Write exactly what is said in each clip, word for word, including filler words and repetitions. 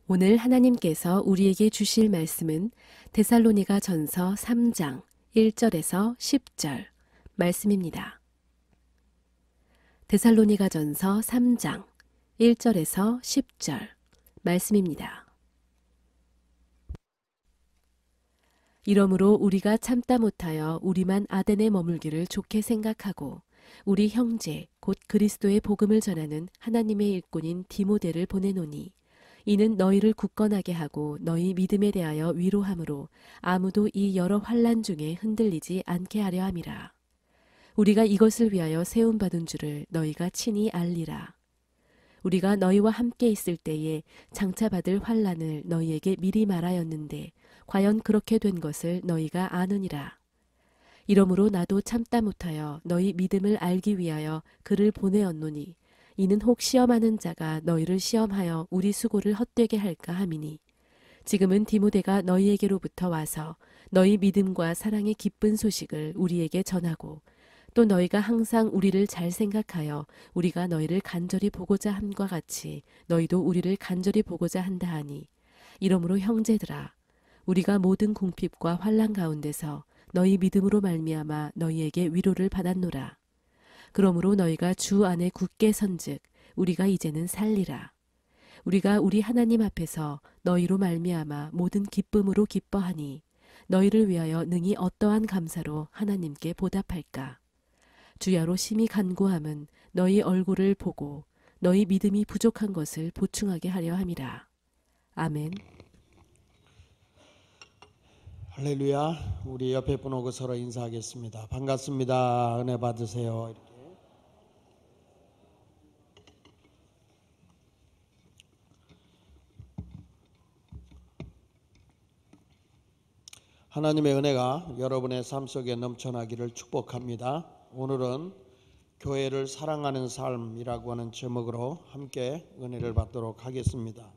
오늘 하나님께서 우리에게 주실 말씀은 데살로니가 전서 삼 장 일 절에서 십 절 말씀입니다. 데살로니가 전서 삼 장 일 절에서 십 절 말씀입니다. 이러므로 우리가 참다 못하여 우리만 아덴에 머물기를 좋게 생각하고 우리 형제 곧 그리스도의 복음을 전하는 하나님의 일꾼인 디모데를 보내노니 이는 너희를 굳건하게 하고 너희 믿음에 대하여 위로함으로 아무도 이 여러 환난 중에 흔들리지 않게 하려 함이라. 우리가 이것을 위하여 세움받은 줄을 너희가 친히 알리라. 우리가 너희와 함께 있을 때에 장차 받을 환난을 너희에게 미리 말하였는데 과연 그렇게 된 것을 너희가 아느니라. 이러므로 나도 참다 못하여 너희 믿음을 알기 위하여 그를 보내었노니 이는 혹 시험하는 자가 너희를 시험하여 우리 수고를 헛되게 할까 함이니 지금은 디모데가 너희에게로부터 와서 너희 믿음과 사랑의 기쁜 소식을 우리에게 전하고 또 너희가 항상 우리를 잘 생각하여 우리가 너희를 간절히 보고자 함과 같이 너희도 우리를 간절히 보고자 한다 하니 이러므로 형제들아 우리가 모든 궁핍과 환난 가운데서 너희 믿음으로 말미암아 너희에게 위로를 받았노라. 그러므로 너희가 주 안에 굳게 선즉 우리가 이제는 살리라. 우리가 우리 하나님 앞에서 너희로 말미암아 모든 기쁨으로 기뻐하니 너희를 위하여 능히 어떠한 감사로 하나님께 보답할까. 주야로 심히 간구함은 너희 얼굴을 보고 너희 믿음이 부족한 것을 보충하게 하려 함이라. 아멘. 할렐루야. 우리 옆에 분 오고 서로 인사하겠습니다. 반갑습니다. 은혜 받으세요. 이렇게. 하나님의 은혜가 여러분의 삶 속에 넘쳐나기를 축복합니다. 오늘은 교회를 사랑하는 삶이라고 하는 제목으로 함께 은혜를 받도록 하겠습니다.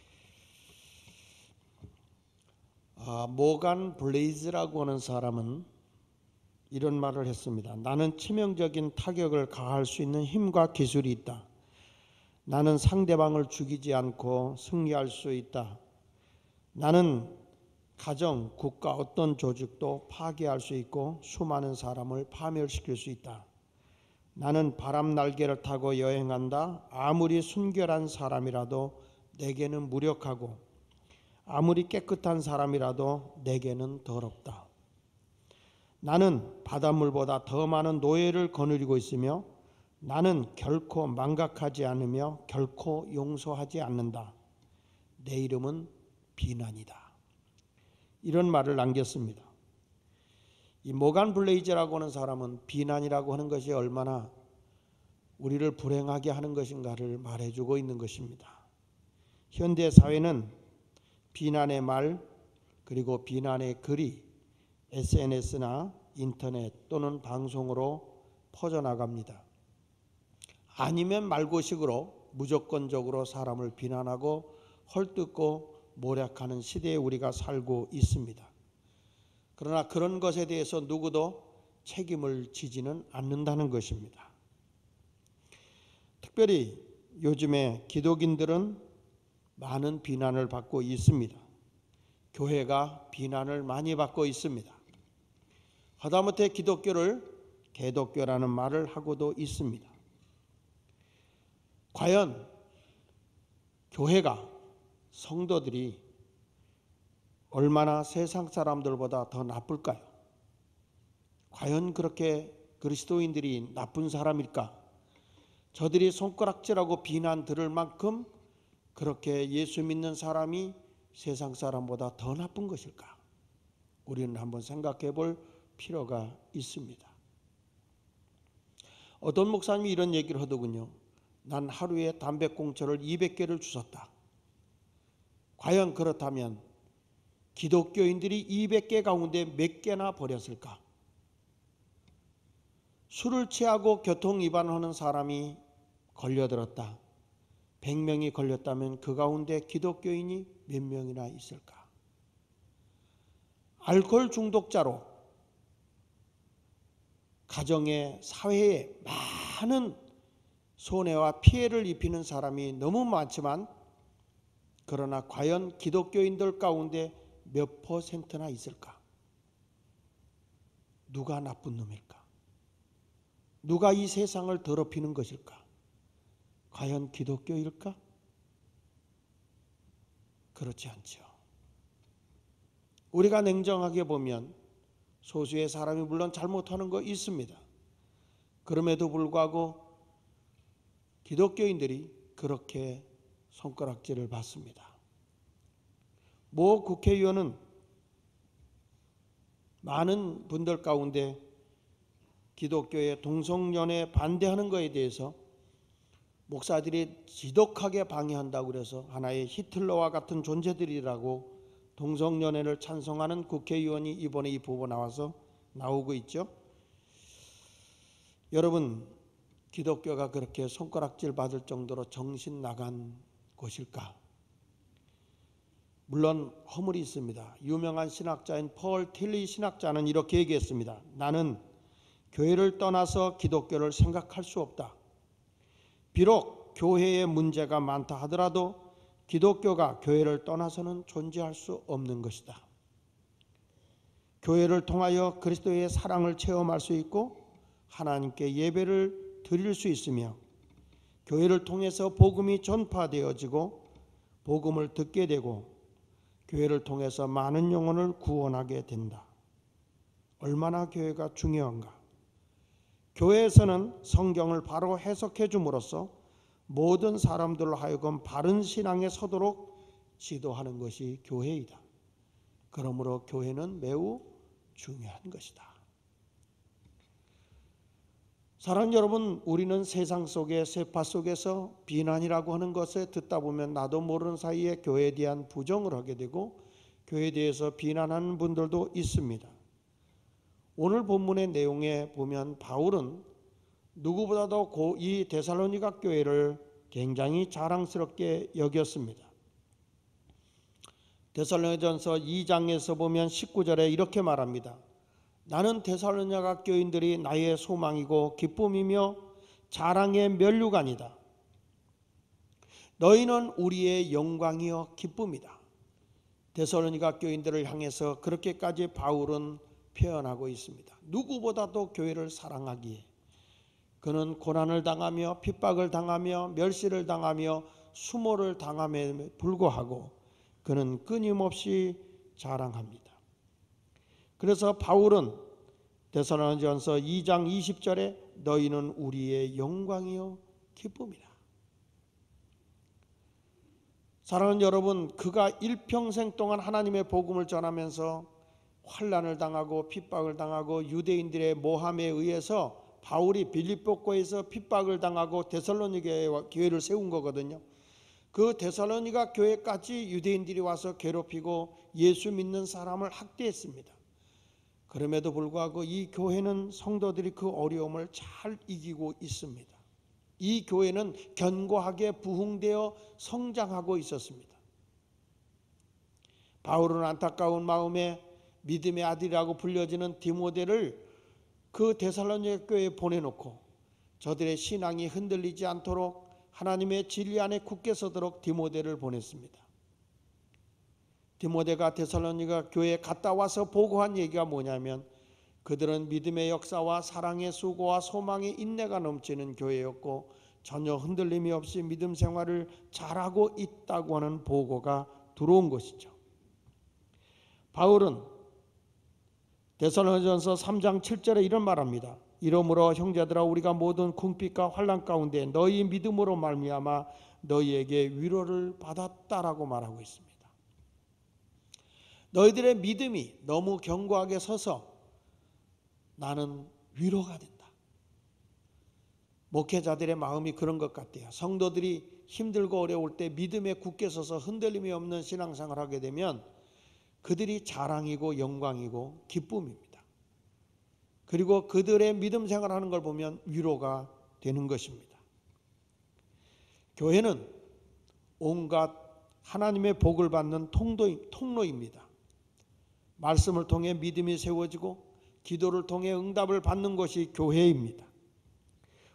아, 모간 블레이즈라고 하는 사람은 이런 말을 했습니다. 나는 치명적인 타격을 가할 수 있는 힘과 기술이 있다. 나는 상대방을 죽이지 않고 승리할 수 있다. 나는 가정, 국가 어떤 조직도 파괴할 수 있고 수많은 사람을 파멸시킬 수 있다. 나는 바람 날개를 타고 여행한다. 아무리 순결한 사람이라도 내게는 무력하고 아무리 깨끗한 사람이라도 내게는 더럽다. 나는 바닷물보다 더 많은 노예를 거느리고 있으며 나는 결코 망각하지 않으며 결코 용서하지 않는다. 내 이름은 비난이다. 이런 말을 남겼습니다. 이 모간 블레이즈라고 하는 사람은 비난이라고 하는 것이 얼마나 우리를 불행하게 하는 것인가를 말해주고 있는 것입니다. 현대 사회는 비난의 말 그리고 비난의 글이 에스엔에스나 인터넷 또는 방송으로 퍼져나갑니다. 아니면 말고식으로 무조건적으로 사람을 비난하고 헐뜯고 모략하는 시대에 우리가 살고 있습니다. 그러나 그런 것에 대해서 누구도 책임을 지지는 않는다는 것입니다. 특별히 요즘에 기독인들은 많은 비난을 받고 있습니다. 교회가 비난을 많이 받고 있습니다. 하다못해 기독교를 개독교라는 말을 하고도 있습니다. 과연 교회가 성도들이 얼마나 세상 사람들보다 더 나쁠까요? 과연 그렇게 그리스도인들이 나쁜 사람일까? 저들이 손가락질하고 비난 들을 만큼 그렇게 예수 믿는 사람이 세상 사람보다 더 나쁜 것일까? 우리는 한번 생각해 볼 필요가 있습니다. 어떤 목사님이 이런 얘기를 하더군요. 난 하루에 담배꽁초를 이백 개를 주웠다. 과연 그렇다면 기독교인들이 이백 개 가운데 몇 개나 버렸을까? 술을 취하고 교통위반하는 사람이 걸려들었다. 백 명이 걸렸다면 그 가운데 기독교인이 몇 명이나 있을까? 알코올 중독자로 가정에 사회에 많은 손해와 피해를 입히는 사람이 너무 많지만 그러나 과연 기독교인들 가운데 몇 퍼센트나 있을까? 누가 나쁜 놈일까? 누가 이 세상을 더럽히는 것일까? 과연 기독교일까? 그렇지 않죠. 우리가 냉정하게 보면 소수의 사람이 물론 잘못하는 거 있습니다. 그럼에도 불구하고 기독교인들이 그렇게 손가락질을 받습니다. 모 국회의원은 많은 분들 가운데 기독교의 동성연애 반대하는 것에 대해서 목사들이 지독하게 방해한다고 그래서 하나의 히틀러와 같은 존재들이라고 동성연애를 찬성하는 국회의원이 이번에 이 보고 나와서 나오고 있죠. 여러분, 기독교가 그렇게 손가락질 받을 정도로 정신 나간 곳일까? 물론 허물이 있습니다. 유명한 신학자인 폴 틸리 신학자는 이렇게 얘기했습니다. 나는 교회를 떠나서 기독교를 생각할 수 없다. 비록 교회에 문제가 많다 하더라도 기독교가 교회를 떠나서는 존재할 수 없는 것이다. 교회를 통하여 그리스도의 사랑을 체험할 수 있고 하나님께 예배를 드릴 수 있으며 교회를 통해서 복음이 전파되어지고 복음을 듣게 되고 교회를 통해서 많은 영혼을 구원하게 된다. 얼마나 교회가 중요한가? 교회에서는 성경을 바로 해석해 줌으로써 모든 사람들로 하여금 바른 신앙에 서도록 지도하는 것이 교회이다. 그러므로 교회는 매우 중요한 것이다. 사랑하는 여러분, 우리는 세상 속에 세파 속에서 비난이라고 하는 것에 듣다 보면 나도 모르는 사이에 교회에 대한 부정을 하게 되고 교회에 대해서 비난하는 분들도 있습니다. 오늘 본문의 내용에 보면 바울은 누구보다도 이 데살로니가 교회를 굉장히 자랑스럽게 여겼습니다. 데살로니가전서 이 장에서 보면 십구 절에 이렇게 말합니다. 나는 데살로니가 교인들이 나의 소망이고 기쁨이며 자랑의 면류관이다. 너희는 우리의 영광이요 기쁨이다. 데살로니가 교인들을 향해서 그렇게까지 바울은 표현하고 있습니다. 누구보다도 교회를 사랑하기에 그는 고난을 당하며 핍박을 당하며 멸시를 당하며 수모를 당함에 불구하고 그는 끊임없이 자랑합니다. 그래서 바울은 데살로니가전서 이 장 이십 절에 너희는 우리의 영광이요 기쁨이다. 사랑하는 여러분, 그가 일평생 동안 하나님의 복음을 전하면서 환난을 당하고 핍박을 당하고 유대인들의 모함에 의해서 바울이 빌립보교에서 핍박을 당하고 데살로니가 교회를 세운 거거든요. 그 데살로니가 교회까지 유대인들이 와서 괴롭히고 예수 믿는 사람을 학대했습니다. 그럼에도 불구하고 이 교회는 성도들이 그 어려움을 잘 이기고 있습니다. 이 교회는 견고하게 부흥되어 성장하고 있었습니다. 바울은 안타까운 마음에 믿음의 아들이라고 불려지는 디모데를 그 데살로니가 교회에 보내놓고 저들의 신앙이 흔들리지 않도록 하나님의 진리 안에 굳게 서도록 디모데를 보냈습니다. 디모데가 데살로니가 교회에 갔다 와서 보고한 얘기가 뭐냐면 그들은 믿음의 역사와 사랑의 수고와 소망의 인내가 넘치는 교회였고 전혀 흔들림이 없이 믿음 생활을 잘하고 있다고 하는 보고가 들어온 것이죠. 바울은 데살로니가전서 삼 장 칠 절에 이런 말합니다. 이러므로 형제들아 우리가 모든 궁핍과 환난 가운데 너희 믿음으로 말미암아 너희에게 위로를 받았다라고 말하고 있습니다. 너희들의 믿음이 너무 견고하게 서서 나는 위로가 된다. 목회자들의 마음이 그런 것 같아요. 성도들이 힘들고 어려울 때 믿음에 굳게 서서 흔들림이 없는 신앙생활을 하게 되면 그들이 자랑이고 영광이고 기쁨입니다. 그리고 그들의 믿음 생활하는 걸 보면 위로가 되는 것입니다. 교회는 온갖 하나님의 복을 받는 통도, 통로입니다. 말씀을 통해 믿음이 세워지고 기도를 통해 응답을 받는 것이 교회입니다.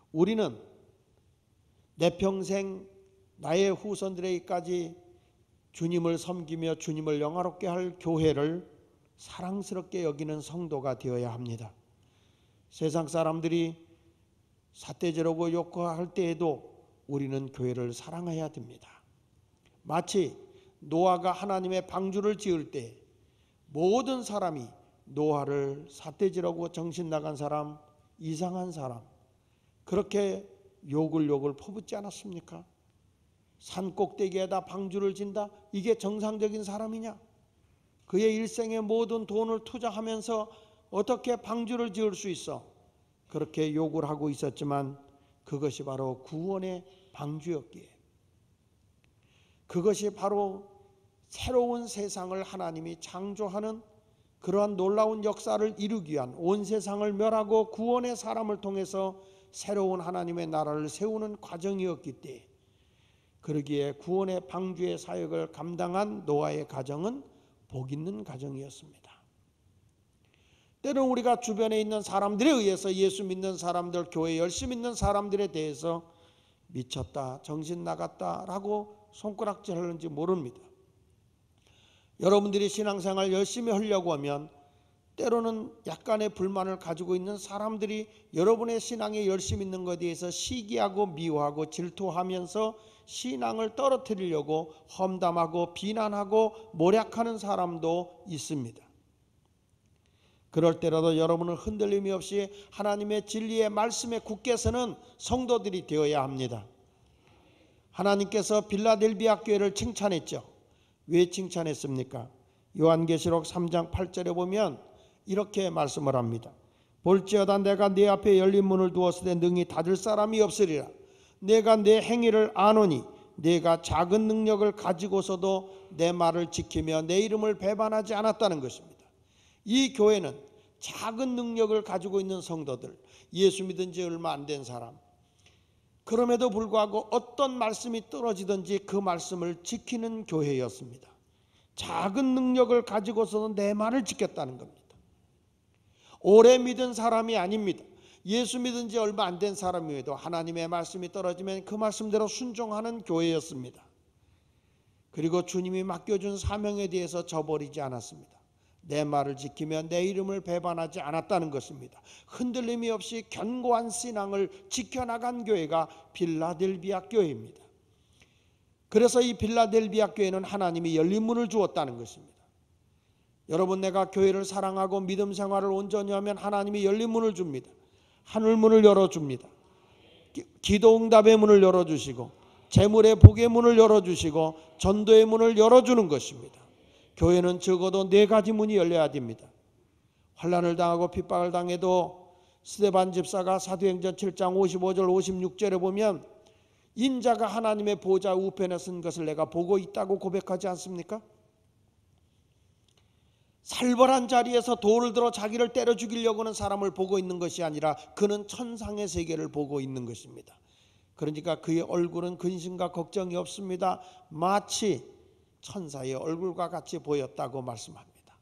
우리는 내 평생 나의 후손들에게까지 주님을 섬기며 주님을 영화롭게 할 교회를 사랑스럽게 여기는 성도가 되어야 합니다. 세상 사람들이 삿대질하고 욕할 때에도 우리는 교회를 사랑해야 됩니다. 마치 노아가 하나님의 방주를 지을 때 모든 사람이 노아를 삿대질하고 정신 나간 사람, 이상한 사람, 그렇게 욕을 욕을 퍼붓지 않았습니까? 산 꼭대기에다 방주를 진다? 이게 정상적인 사람이냐? 그의 일생의 모든 돈을 투자하면서 어떻게 방주를 지을 수 있어? 그렇게 욕을 하고 있었지만 그것이 바로 구원의 방주였기에, 그것이 바로 새로운 세상을 하나님이 창조하는 그러한 놀라운 역사를 이루기 위한, 온 세상을 멸하고 구원의 사람을 통해서 새로운 하나님의 나라를 세우는 과정이었기 때문에, 그러기에 구원의 방주의 사역을 감당한 노아의 가정은 복 있는 가정이었습니다. 때로는 우리가 주변에 있는 사람들에 의해서 예수 믿는 사람들, 교회 열심히 있는 사람들에 대해서 미쳤다, 정신 나갔다라고 손가락질 하는지 모릅니다. 여러분들이 신앙생활 열심히 하려고 하면 때로는 약간의 불만을 가지고 있는 사람들이 여러분의 신앙에 열심히 있는 것에 대해서 시기하고 미워하고 질투하면서 신앙을 떨어뜨리려고 험담하고 비난하고 모략하는 사람도 있습니다. 그럴 때라도 여러분은 흔들림이 없이 하나님의 진리의 말씀에 굳게 서는 성도들이 되어야 합니다. 하나님께서 빌라델비아 교회를 칭찬했죠. 왜 칭찬했습니까? 요한계시록 삼 장 팔 절에 보면 이렇게 말씀을 합니다. 볼지어다 내가 네 앞에 열린 문을 두었으되 능히 닫을 사람이 없으리라. 내가 내 행위를 아노니 내가 작은 능력을 가지고서도 내 말을 지키며 내 이름을 배반하지 않았다는 것입니다. 이 교회는 작은 능력을 가지고 있는 성도들, 예수 믿은 지 얼마 안 된 사람, 그럼에도 불구하고 어떤 말씀이 떨어지든지 그 말씀을 지키는 교회였습니다. 작은 능력을 가지고서도 내 말을 지켰다는 겁니다. 오래 믿은 사람이 아닙니다. 예수 믿은 지 얼마 안 된 사람이어도 하나님의 말씀이 떨어지면 그 말씀대로 순종하는 교회였습니다. 그리고 주님이 맡겨준 사명에 대해서 저버리지 않았습니다. 내 말을 지키며 내 이름을 배반하지 않았다는 것입니다. 흔들림이 없이 견고한 신앙을 지켜나간 교회가 빌라델비아 교회입니다. 그래서 이 빌라델비아 교회는 하나님이 열린 문을 주었다는 것입니다. 여러분, 내가 교회를 사랑하고 믿음 생활을 온전히 하면 하나님이 열린 문을 줍니다. 하늘 문을 열어줍니다. 기도 응답의 문을 열어주시고 재물의 복의 문을 열어주시고 전도의 문을 열어주는 것입니다. 교회는 적어도 네 가지 문이 열려야 됩니다. 환난을 당하고 핍박을 당해도 스데반 집사가 사도행전 칠 장 오십오 절 오십육 절에 보면 인자가 하나님의 보좌 우편에 쓴 것을 내가 보고 있다고 고백하지 않습니까? 살벌한 자리에서 돌을 들어 자기를 때려 죽이려고 하는 사람을 보고 있는 것이 아니라 그는 천상의 세계를 보고 있는 것입니다. 그러니까 그의 얼굴은 근심과 걱정이 없습니다. 마치 천사의 얼굴과 같이 보였다고 말씀합니다.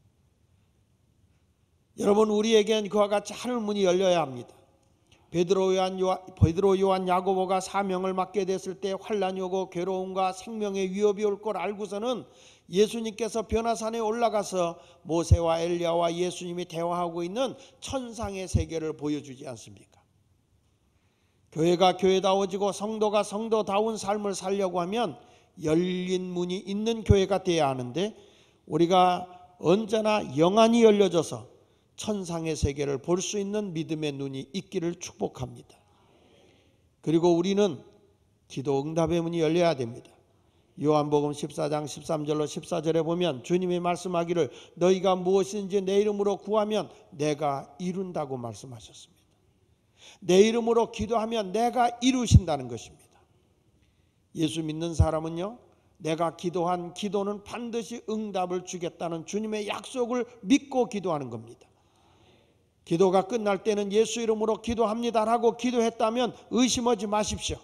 여러분, 우리에겐 그와 같이 하늘문이 열려야 합니다. 베드로 요한, 요한, 베드로 요한 야고보가 사명을 맡게 됐을 때 환난이 오고 괴로움과 생명의 위협이 올 걸 알고서는 예수님께서 변화산에 올라가서 모세와 엘리야와 예수님이 대화하고 있는 천상의 세계를 보여주지 않습니까? 교회가 교회다워지고 성도가 성도다운 삶을 살려고 하면 열린 문이 있는 교회가 되어야 하는데, 우리가 언제나 영안이 열려져서 천상의 세계를 볼 수 있는 믿음의 눈이 있기를 축복합니다. 그리고 우리는 기도 응답의 문이 열려야 됩니다. 요한복음 십사 장 십삼 절로 십사 절에 보면 주님이 말씀하기를 너희가 무엇인지 내 이름으로 구하면 내가 이룬다고 말씀하셨습니다. 내 이름으로 기도하면 내가 이루신다는 것입니다. 예수 믿는 사람은요, 내가 기도한 기도는 반드시 응답을 주겠다는 주님의 약속을 믿고 기도하는 겁니다. 기도가 끝날 때는 예수 이름으로 기도합니다라고 기도했다면 의심하지 마십시오.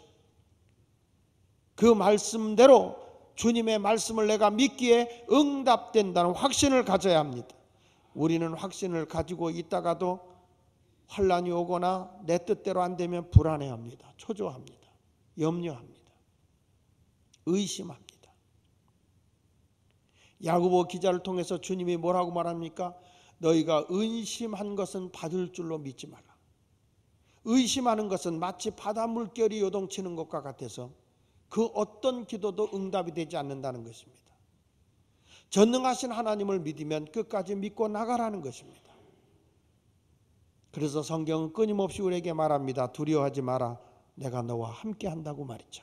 그 말씀대로 주님의 말씀을 내가 믿기에 응답된다는 확신을 가져야 합니다. 우리는 확신을 가지고 있다가도 환난이 오거나 내 뜻대로 안 되면 불안해합니다. 초조합니다. 염려합니다. 의심합니다. 야고보 기자를 통해서 주님이 뭐라고 말합니까? 너희가 의심한 것은 받을 줄로 믿지 마라. 의심하는 것은 마치 바다 물결이 요동치는 것과 같아서 그 어떤 기도도 응답이 되지 않는다는 것입니다. 전능하신 하나님을 믿으면 끝까지 믿고 나가라는 것입니다. 그래서 성경은 끊임없이 우리에게 말합니다. 두려워하지 마라. 내가 너와 함께 한다고 말이죠.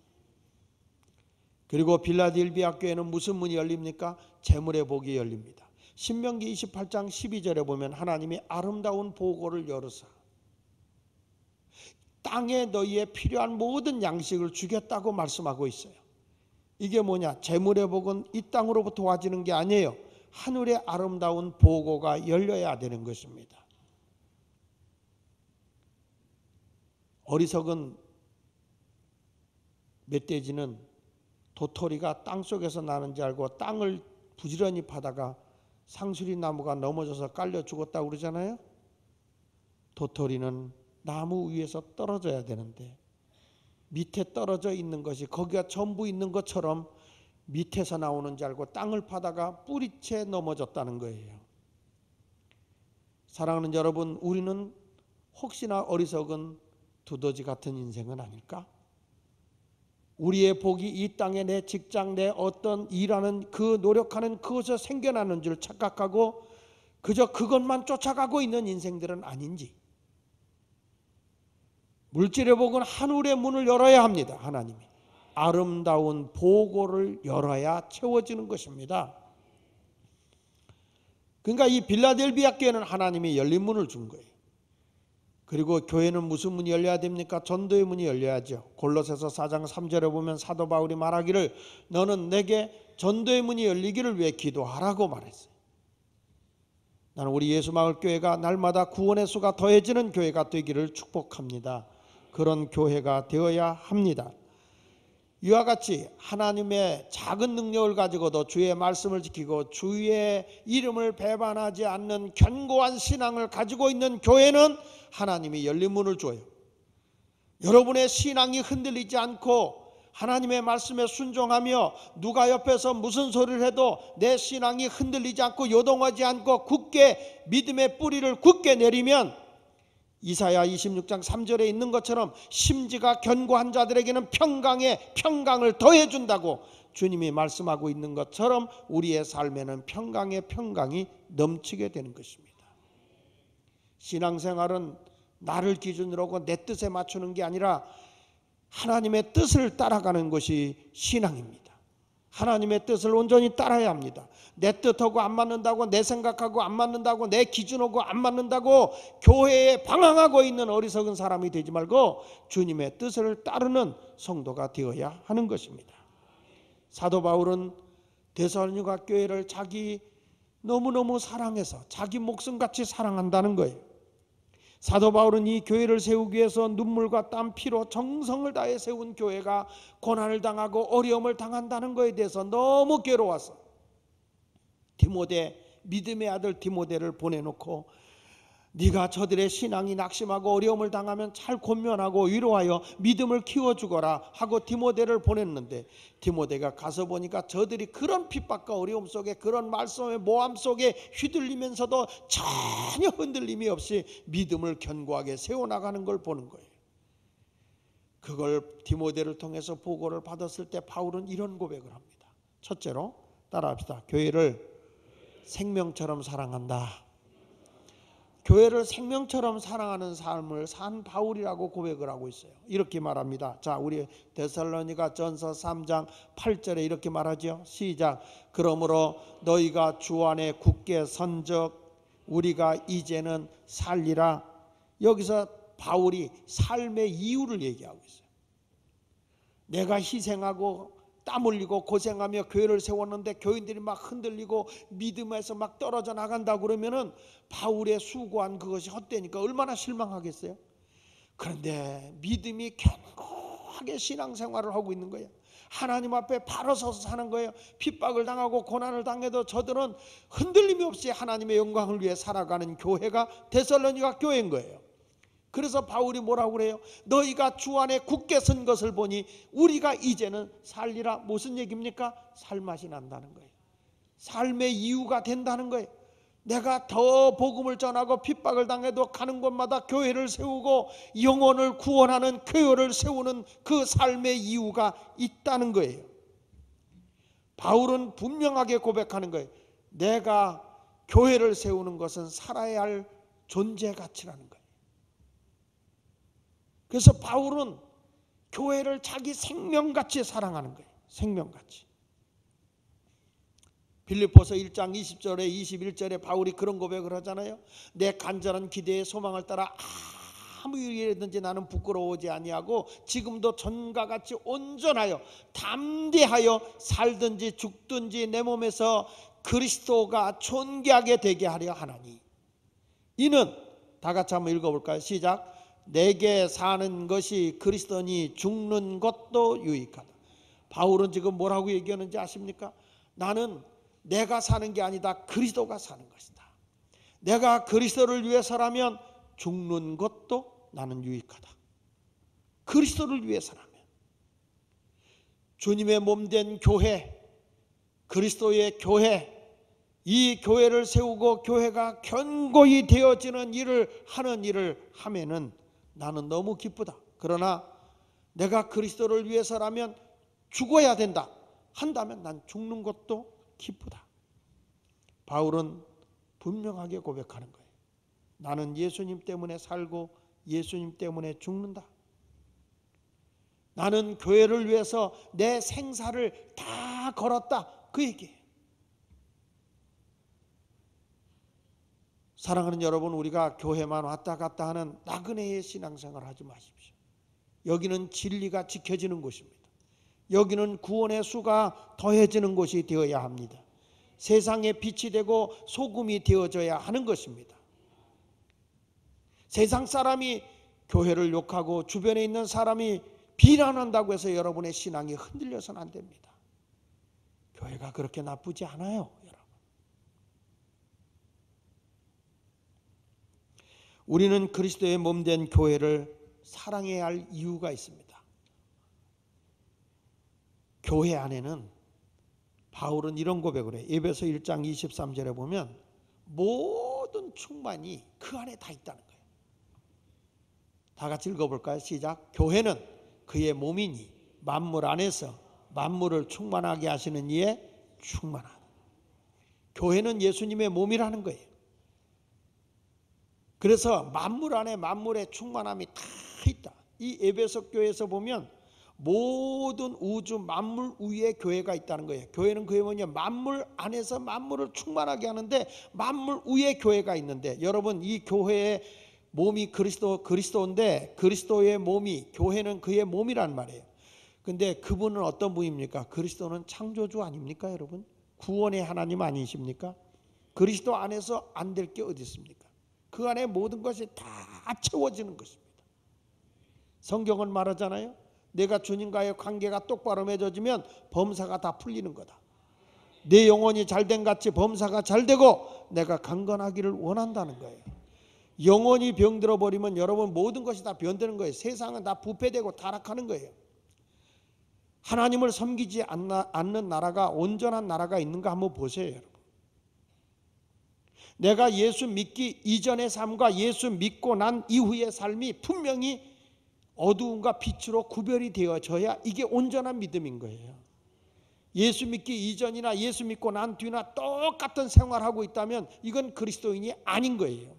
그리고 빌라델비아 교회는 무슨 문이 열립니까? 재물의 복이 열립니다. 신명기 이십팔 장 십이 절에 보면 하나님이 아름다운 보고를 열으사 땅에 너희의 필요한 모든 양식을 주겠다고 말씀하고 있어요. 이게 뭐냐? 재물의 복은 이 땅으로부터 와지는 게 아니에요. 하늘의 아름다운 보고가 열려야 되는 것입니다. 어리석은 멧돼지는 도토리가 땅속에서 나는지 알고 땅을 부지런히 파다가 상수리 나무가 넘어져서 깔려 죽었다고 그러잖아요. 도토리는 나무 위에서 떨어져야 되는데 밑에 떨어져 있는 것이 거기가 전부 있는 것처럼 밑에서 나오는 줄 알고 땅을 파다가 뿌리채 넘어졌다는 거예요. 사랑하는 여러분, 우리는 혹시나 어리석은 두더지 같은 인생은 아닐까? 우리의 복이 이 땅에 내 직장, 내 어떤 일하는 그 노력하는 그것에서 생겨나는 줄 착각하고 그저 그것만 쫓아가고 있는 인생들은 아닌지. 물질의 복은 하늘의 문을 열어야 합니다. 하나님이 아름다운 보고를 열어야 채워지는 것입니다. 그러니까 이 빌라델비아 교회는 하나님이 열린 문을 준 거예요. 그리고 교회는 무슨 문이 열려야 됩니까? 전도의 문이 열려야죠. 골로새서 사 장 삼 절에 보면 사도 바울이 말하기를 너는 내게 전도의 문이 열리기를 위해 기도하라고 말했어요. 나는 우리 예수마을교회가 날마다 구원의 수가 더해지는 교회가 되기를 축복합니다. 그런 교회가 되어야 합니다. 이와 같이 하나님의 작은 능력을 가지고도 주의 말씀을 지키고 주의 이름을 배반하지 않는 견고한 신앙을 가지고 있는 교회는 하나님이 열린 문을 줘요. 여러분의 신앙이 흔들리지 않고 하나님의 말씀에 순종하며 누가 옆에서 무슨 소리를 해도 내 신앙이 흔들리지 않고 요동하지 않고 굳게 믿음의 뿌리를 굳게 내리면 이사야 이십육 장 삼 절에 있는 것처럼 심지가 견고한 자들에게는 평강에 평강을 더해준다고 주님이 말씀하고 있는 것처럼 우리의 삶에는 평강에 평강이 넘치게 되는 것입니다. 신앙생활은 나를 기준으로 하고 내 뜻에 맞추는 게 아니라 하나님의 뜻을 따라가는 것이 신앙입니다. 하나님의 뜻을 온전히 따라야 합니다. 내 뜻하고 안 맞는다고, 내 생각하고 안 맞는다고, 내 기준하고 안 맞는다고 교회에 방황하고 있는 어리석은 사람이 되지 말고 주님의 뜻을 따르는 성도가 되어야 하는 것입니다. 사도 바울은 데살로니가 교회를 자기 너무너무 사랑해서 자기 목숨같이 사랑한다는 거예요. 사도 바울은 이 교회를 세우기 위해서 눈물과 땀, 피로 정성을 다해 세운 교회가 고난을 당하고 어려움을 당한다는 것에 대해서 너무 괴로워서 디모데, 믿음의 아들 디모데를 보내놓고 네가 저들의 신앙이 낙심하고 어려움을 당하면 잘 권면하고 위로하여 믿음을 키워주거라 하고 디모데를 보냈는데 디모데가 가서 보니까 저들이 그런 핍박과 어려움 속에 그런 말씀의 모함 속에 휘둘리면서도 전혀 흔들림이 없이 믿음을 견고하게 세워나가는 걸 보는 거예요. 그걸 디모데를 통해서 보고를 받았을 때 바울은 이런 고백을 합니다. 첫째로 따라합시다. 교회를 생명처럼 사랑한다. 교회를 생명처럼 사랑하는 삶을 산 바울이라고 고백을 하고 있어요. 이렇게 말합니다. 자, 우리 데살로니가 전서 삼 장 팔 절에 이렇게 말하죠. 시작. 그러므로 너희가 주 안에 굳게 선적 우리가 이제는 살리라. 여기서 바울이 삶의 이유를 얘기하고 있어요. 내가 희생하고 땀 흘리고 고생하며 교회를 세웠는데 교인들이 막 흔들리고 믿음에서 막 떨어져 나간다 그러면은 바울의 수고한 그것이 헛되니까 얼마나 실망하겠어요. 그런데 믿음이 견고하게 신앙생활을 하고 있는 거예요. 하나님 앞에 바로 서서 사는 거예요. 핍박을 당하고 고난을 당해도 저들은 흔들림이 없이 하나님의 영광을 위해 살아가는 교회가 데살로니가 교회인 거예요. 그래서 바울이 뭐라고 그래요? 너희가 주 안에 굳게 선 것을 보니 우리가 이제는 살리라. 무슨 얘기입니까? 살맛이 난다는 거예요. 삶의 이유가 된다는 거예요. 내가 더 복음을 전하고 핍박을 당해도 가는 곳마다 교회를 세우고 영혼을 구원하는 교회를 세우는 그 삶의 이유가 있다는 거예요. 바울은 분명하게 고백하는 거예요. 내가 교회를 세우는 것은 살아야 할 존재 가치라는 거예요. 그래서 바울은 교회를 자기 생명같이 사랑하는 거예요. 생명같이. 빌립보서 일 장 이십 절에 이십일 절에 바울이 그런 고백을 하잖아요. 내 간절한 기대의 소망을 따라 아무 일이든지 나는 부끄러워하지 아니하고 지금도 전과 같이 온전하여 담대하여 살든지 죽든지 내 몸에서 그리스도가 존귀하게 되게 하려 하나니. 이는 다 같이 한번 읽어볼까요? 시작. 내게 사는 것이 그리스도니 죽는 것도 유익하다. 바울은 지금 뭐라고 얘기하는지 아십니까? 나는 내가 사는 게 아니다. 그리스도가 사는 것이다. 내가 그리스도를 위해서라면 죽는 것도 나는 유익하다. 그리스도를 위해서라면. 주님의 몸된 교회, 그리스도의 교회, 이 교회를 세우고 교회가 견고히 되어지는 일을 하는 일을 하면은 나는 너무 기쁘다. 그러나 내가 그리스도를 위해서라면 죽어야 된다 한다면 난 죽는 것도 기쁘다. 바울은 분명하게 고백하는 거예요. 나는 예수님 때문에 살고 예수님 때문에 죽는다. 나는 교회를 위해서 내 생사를 다 걸었다. 그 얘기예요. 사랑하는 여러분, 우리가 교회만 왔다 갔다 하는 나그네의 신앙생활 하지 마십시오. 여기는 진리가 지켜지는 곳입니다. 여기는 구원의 수가 더해지는 곳이 되어야 합니다. 세상에 빛이 되고 소금이 되어져야 하는 것입니다. 세상 사람이 교회를 욕하고 주변에 있는 사람이 비난한다고 해서 여러분의 신앙이 흔들려서는 안 됩니다. 교회가 그렇게 나쁘지 않아요, 여러분. 우리는 그리스도의 몸된 교회를 사랑해야 할 이유가 있습니다. 교회 안에는 바울은 이런 고백을 해요. 에베소 일 장 이십삼 절에 보면 모든 충만이 그 안에 다 있다는 거예요. 다 같이 읽어볼까요? 시작. 교회는 그의 몸이니 만물 안에서 만물을 충만하게 하시는 이에 충만하다. 교회는 예수님의 몸이라는 거예요. 그래서 만물 안에 만물의 충만함이 다 있다. 이 에베소 교회에서 보면 모든 우주 만물 위에 교회가 있다는 거예요. 교회는 그게 뭐냐? 만물 안에서 만물을 충만하게 하는데 만물 위에 교회가 있는데, 여러분 이 교회의 몸이 그리스도 그리스도인데 그리스도의 몸이, 교회는 그의 몸이란 말이에요. 근데 그분은 어떤 분입니까? 그리스도는 창조주 아닙니까, 여러분? 구원의 하나님 아니십니까? 그리스도 안에서 안 될 게 어디 있습니까? 그 안에 모든 것이 다 채워지는 것입니다. 성경은 말하잖아요. 내가 주님과의 관계가 똑바로 맺어지면 범사가 다 풀리는 거다. 내 영혼이 잘된 같이 범사가 잘되고 내가 강건하기를 원한다는 거예요. 영혼이 병들어 버리면 여러분 모든 것이 다 변되는 거예요. 세상은 다 부패되고 타락하는 거예요. 하나님을 섬기지 않는 나라가 온전한 나라가 있는가 한번 보세요, 여러분. 내가 예수 믿기 이전의 삶과 예수 믿고 난 이후의 삶이 분명히 어두움과 빛으로 구별이 되어져야 이게 온전한 믿음인 거예요. 예수 믿기 이전이나 예수 믿고 난 뒤나 똑같은 생활하고 있다면 이건 그리스도인이 아닌 거예요.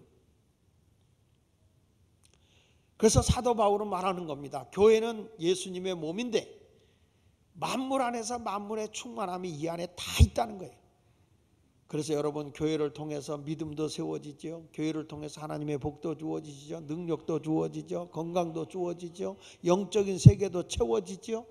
그래서 사도 바울은 말하는 겁니다. 교회는 예수님의 몸인데 만물 안에서 만물의 충만함이 이 안에 다 있다는 거예요. 그래서 여러분 교회를 통해서 믿음도 세워지죠. 교회를 통해서 하나님의 복도 주어지죠. 능력도 주어지죠. 건강도 주어지죠. 영적인 세계도 채워지죠.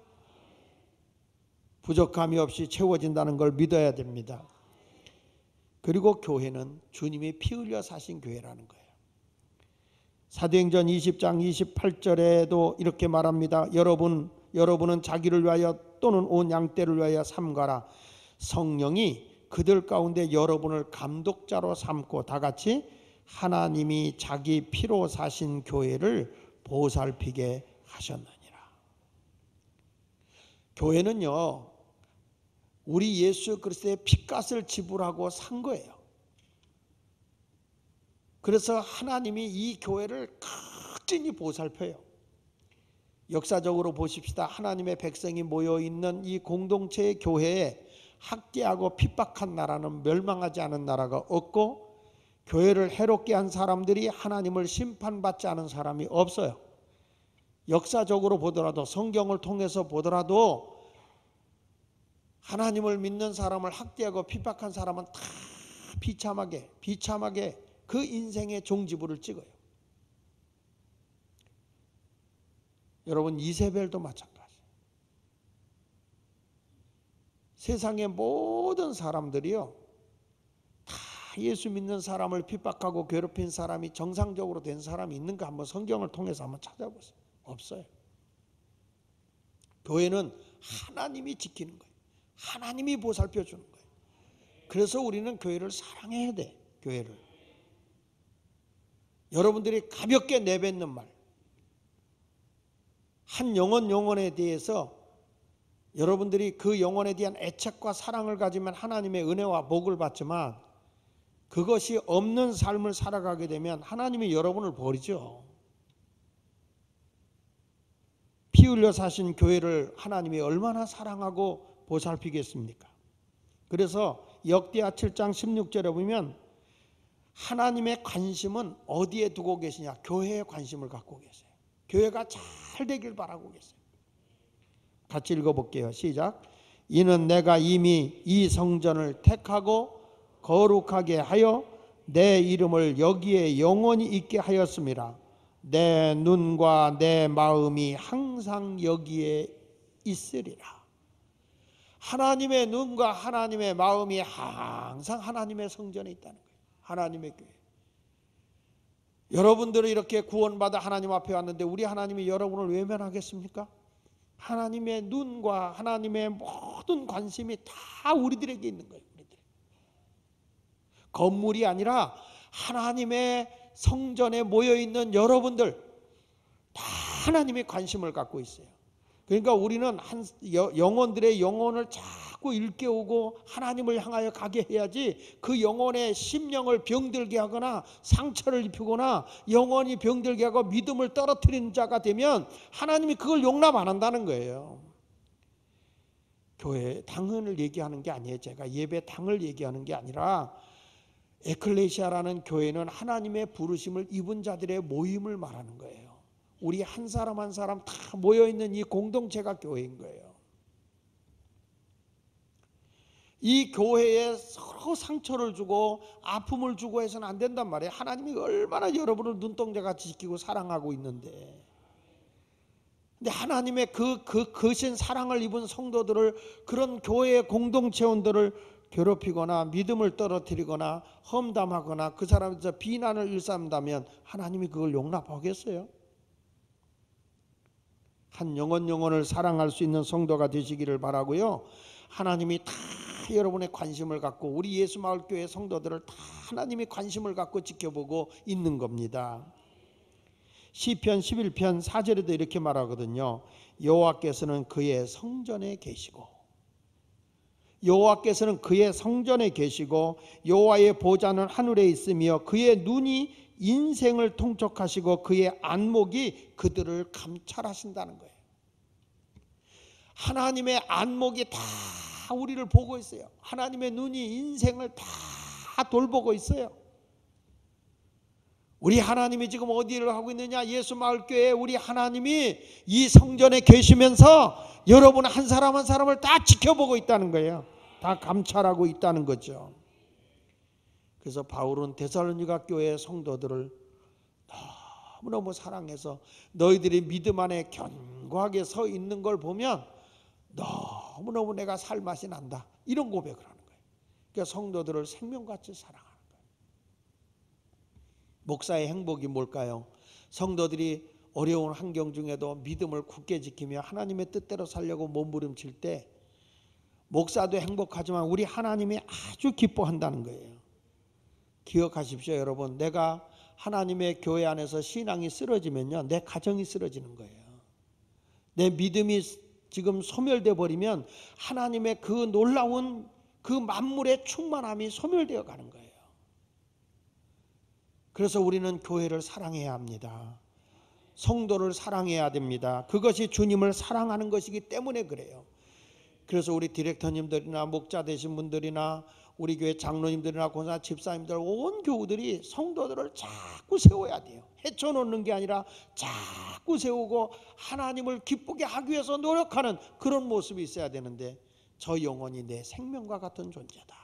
부족함이 없이 채워진다는 걸 믿어야 됩니다. 그리고 교회는 주님이 피 흘려 사신 교회라는 거예요. 사도행전 이십 장 이십팔 절에도 이렇게 말합니다. 여러분, 여러분은 자기를 위하여 또는 온 양떼를 위하여 삼가라. 성령이 그들 가운데 여러분을 감독자로 삼고, 다 같이 하나님이 자기 피로 사신 교회를 보살피게 하셨느니라. 교회는요 우리 예수 그리스도의 핏값을 지불하고 산 거예요. 그래서 하나님이 이 교회를 극진히 보살펴요. 역사적으로 보십시다. 하나님의 백성이 모여있는 이 공동체의 교회에 학대하고 핍박한 나라는 멸망하지 않은 나라가 없고, 교회를 해롭게 한 사람들이 하나님을 심판받지 않은 사람이 없어요. 역사적으로 보더라도, 성경을 통해서 보더라도 하나님을 믿는 사람을 학대하고 핍박한 사람은 다 비참하게 비참하게 그 인생의 종지부를 찍어요. 여러분, 이세벨도 마찬가지예요. 세상의 모든 사람들이요, 다 예수 믿는 사람을 핍박하고 괴롭힌 사람이 정상적으로 된 사람이 있는가 한번 성경을 통해서 한번 찾아보세요. 없어요. 교회는 하나님이 지키는 거예요. 하나님이 보살펴 주는 거예요. 그래서 우리는 교회를 사랑해야 돼. 교회를. 여러분들이 가볍게 내뱉는 말, 한 영혼 영혼에 대해서 여러분들이 그 영혼에 대한 애착과 사랑을 가지면 하나님의 은혜와 복을 받지만, 그것이 없는 삶을 살아가게 되면 하나님이 여러분을 버리죠. 피 흘려 사신 교회를 하나님이 얼마나 사랑하고 보살피겠습니까? 그래서 역대하 칠 장 십육 절에 보면 하나님의 관심은 어디에 두고 계시냐? 교회에 관심을 갖고 계세요. 교회가 잘 되길 바라고 계세요. 같이 읽어볼게요. 시작. 이는 내가 이미 이 성전을 택하고 거룩하게 하여 내 이름을 여기에 영원히 있게 하였습니다. 내 눈과 내 마음이 항상 여기에 있으리라. 하나님의 눈과 하나님의 마음이 항상 하나님의 성전에 있다는 거예요. 하나님의 교회. 여러분들은 이렇게 구원받아 하나님 앞에 왔는데 우리 하나님이 여러분을 외면하겠습니까? 하나님의 눈과 하나님의 모든 관심이 다 우리들에게 있는 거예요. 우리들. 건물이 아니라 하나님의 성전에 모여있는 여러분들 다 하나님의 관심을 갖고 있어요. 그러니까 우리는 한 영혼들의 영혼을 자꾸 일깨우고 하나님을 향하여 가게 해야지, 그 영혼의 심령을 병들게 하거나 상처를 입히거나 영혼이 병들게 하고 믿음을 떨어뜨리는 자가 되면 하나님이 그걸 용납 안 한다는 거예요. 교회 당을 얘기하는 게 아니에요. 제가 예배 당을 얘기하는 게 아니라, 에클레시아라는 교회는 하나님의 부르심을 입은 자들의 모임을 말하는 거예요. 우리 한 사람 한 사람 다 모여있는 이 공동체가 교회인 거예요. 이 교회에 서로 상처를 주고 아픔을 주고 해서는 안 된단 말이에요. 하나님이 얼마나 여러분을 눈동자같이 지키고 사랑하고 있는데, 근데 하나님의 그, 그 거신 사랑을 입은 성도들을, 그런 교회의 공동체원들을 괴롭히거나 믿음을 떨어뜨리거나 험담하거나 그 사람에서 비난을 일삼다면 하나님이 그걸 용납하겠어요? 한 영혼 영혼을 사랑할 수 있는 성도가 되시기를 바라고요. 하나님이 다 여러분의 관심을 갖고, 우리 예수마을교회 성도들을 다 하나님이 관심을 갖고 지켜보고 있는 겁니다. 시편 십일 편 사 절에도 이렇게 말하거든요. 여호와께서는 그의 성전에 계시고, 여호와께서는 그의 성전에 계시고 여호와의 보좌는 하늘에 있으며 그의 눈이 인생을 통촉하시고 그의 안목이 그들을 감찰하신다는 거예요. 하나님의 안목이 다 우리를 보고 있어요. 하나님의 눈이 인생을 다 돌보고 있어요. 우리 하나님이 지금 어디를 하고 있느냐? 예수마을교회 우리 하나님이 이 성전에 계시면서 여러분 한 사람 한 사람을 다 지켜보고 있다는 거예요. 다 감찰하고 있다는 거죠. 그래서 바울은 데살로니가 교회 성도들을 너무너무 사랑해서 너희들이 믿음 안에 견고하게 서 있는 걸 보면 너무너무 내가 살맛이 난다, 이런 고백을 하는 거예요. 그러니까 성도들을 생명같이 사랑하는 거예요. 목사의 행복이 뭘까요? 성도들이 어려운 환경 중에도 믿음을 굳게 지키며 하나님의 뜻대로 살려고 몸부림칠 때 목사도 행복하지만 우리 하나님이 아주 기뻐한다는 거예요. 기억하십시오 여러분. 내가 하나님의 교회 안에서 신앙이 쓰러지면요, 내 가정이 쓰러지는 거예요. 내 믿음이 지금 소멸돼 버리면 하나님의 그 놀라운 그 만물의 충만함이 소멸되어 가는 거예요. 그래서 우리는 교회를 사랑해야 합니다. 성도를 사랑해야 됩니다. 그것이 주님을 사랑하는 것이기 때문에 그래요. 그래서 우리 디렉터님들이나 목자 되신 분들이나 우리 교회 장로님들이나 권사 집사님들 온 교우들이 성도들을 자꾸 세워야 돼요. 헤쳐놓는 게 아니라 자꾸 세우고 하나님을 기쁘게 하기 위해서 노력하는 그런 모습이 있어야 되는데, 저 영혼이 내 생명과 같은 존재다.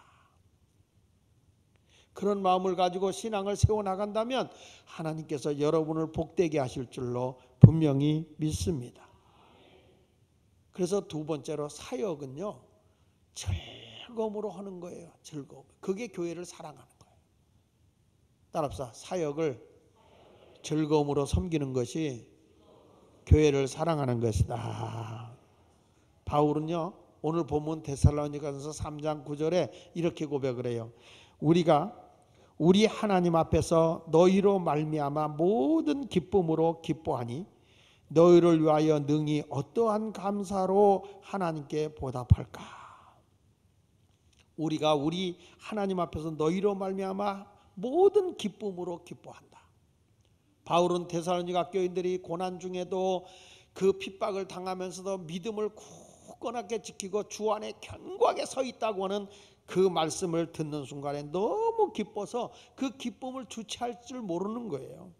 그런 마음을 가지고 신앙을 세워나간다면 하나님께서 여러분을 복되게 하실 줄로 분명히 믿습니다. 그래서 두 번째로 사역은요, 즐거움으로 하는 거예요. 즐거움. 그게 교회를 사랑하는 거예요. 따라합시다. 사역을 즐거움으로 섬기는 것이 교회를 사랑하는 것이다. 바울은요, 오늘 본문 데살로니가서 삼 장 구 절에 이렇게 고백을 해요. 우리가 우리 하나님 앞에서 너희로 말미암아 모든 기쁨으로 기뻐하니 너희를 위하여 능히 어떠한 감사로 하나님께 보답할까. 우리가 우리 하나님 앞에서 너희로 말미암아 모든 기쁨으로 기뻐한다. 바울은 데살로니가 교인들이 고난 중에도 그 핍박을 당하면서도 믿음을 굳건하게 지키고 주 안에 견고하게 서 있다고 하는 그 말씀을 듣는 순간에 너무 기뻐서 그 기쁨을 주체할 줄 모르는 거예요.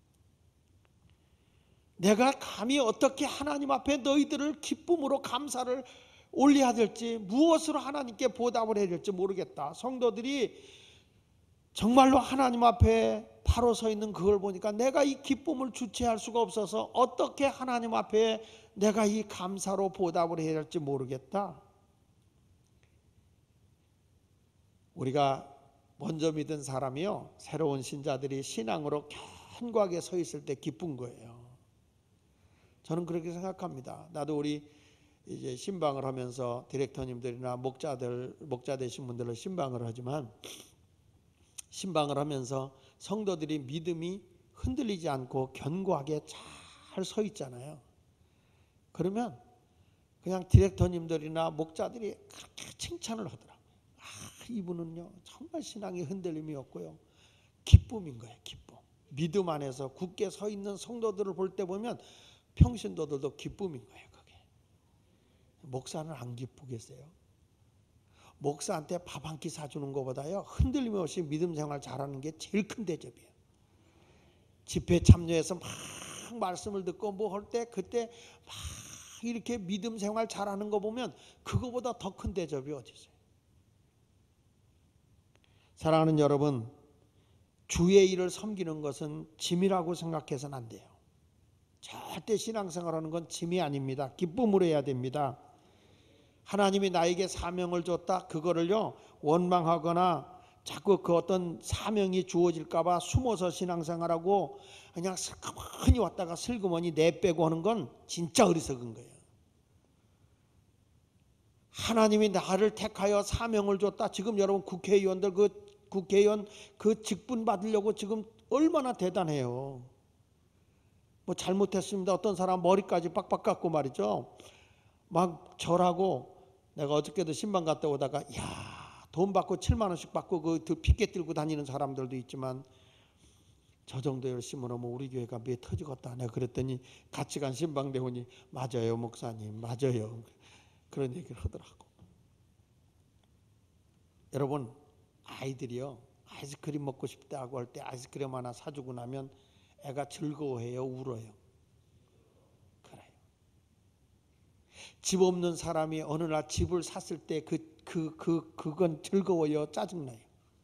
내가 감히 어떻게 하나님 앞에 너희들을 기쁨으로 감사를 올려야 될지, 무엇으로 하나님께 보답을 해야 될지 모르겠다. 성도들이 정말로 하나님 앞에 바로 서 있는 그걸 보니까 내가 이 기쁨을 주체할 수가 없어서 어떻게 하나님 앞에 내가 이 감사로 보답을 해야 할지 모르겠다. 우리가 먼저 믿은 사람이요, 새로운 신자들이 신앙으로 견고하게 서 있을 때 기쁜 거예요. 저는 그렇게 생각합니다. 나도 우리 이제 신방을 하면서 디렉터님들이나 목자들, 목자 되신 분들을 신방을 하지만, 신방을 하면서 성도들이 믿음이 흔들리지 않고 견고하게 잘 서 있잖아요. 그러면 그냥 디렉터님들이나 목자들이 그렇게 칭찬을 하더라고요. 아, 이분은요 정말 신앙이 흔들림이 없고요, 기쁨인 거예요. 기쁨. 믿음 안에서 굳게 서 있는 성도들을 볼 때 보면 평신도들도 기쁨인 거예요. 그게. 목사는 안 기쁘겠어요? 목사한테 밥 한 끼 사주는 것보다요, 흔들림 없이 믿음 생활 잘하는 게 제일 큰 대접이에요. 집회 참여해서 막 말씀을 듣고 뭐 할 때 그때 막 이렇게 믿음 생활 잘하는 거 보면 그거보다 더 큰 대접이 어디 있어요? 사랑하는 여러분, 주의 일을 섬기는 것은 짐이라고 생각해서는 안 돼요. 절대 신앙생활하는 건 짐이 아닙니다. 기쁨으로 해야 됩니다. 하나님이 나에게 사명을 줬다, 그거를요 원망하거나 자꾸 그 어떤 사명이 주어질까 봐 숨어서 신앙생활하고 그냥 슬그머니 왔다가 슬그머니 내빼고 하는 건 진짜 어리석은 거예요. 하나님이 나를 택하여 사명을 줬다. 지금 여러분 국회의원들 그 국회의원 그 직분 받으려고 지금 얼마나 대단해요. 뭐 잘못했습니다. 어떤 사람 머리까지 빡빡 깎고 말이죠, 막 절하고. 내가 어저께도 신방 갔다 오다가 야, 돈 받고 칠만 원씩 받고 그 피켓 들고 다니는 사람들도 있지만 저 정도 열심히 하면 우리 교회가 몇 터지겠다. 내가 그랬더니 같이 간 신방 대원이 맞아요 목사님, 맞아요, 그런 얘기를 하더라고. 여러분, 아이들이요 아이스크림 먹고 싶다고 할 때 아이스크림 하나 사주고 나면 애가 즐거워해요, 울어요? 그래요. 집 없는 사람이 어느 날 집을 샀을 때 그, 그, 그, 그건 즐거워요, 짜증나요?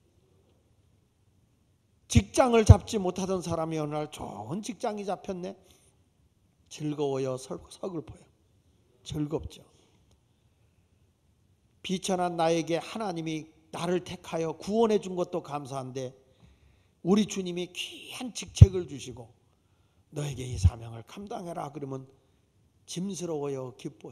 직장을 잡지 못하던 사람이 어느 날 좋은 직장이 잡혔네, 즐거워요, 서글퍼요? 즐겁죠. 비천한 나에게 하나님이 나를 택하여 구원해 준 것도 감사한데, 우리 주님이 귀한 직책을 주시고 너에게 이 사명을 감당해라 그러면 짐스러워요, 기뻐요?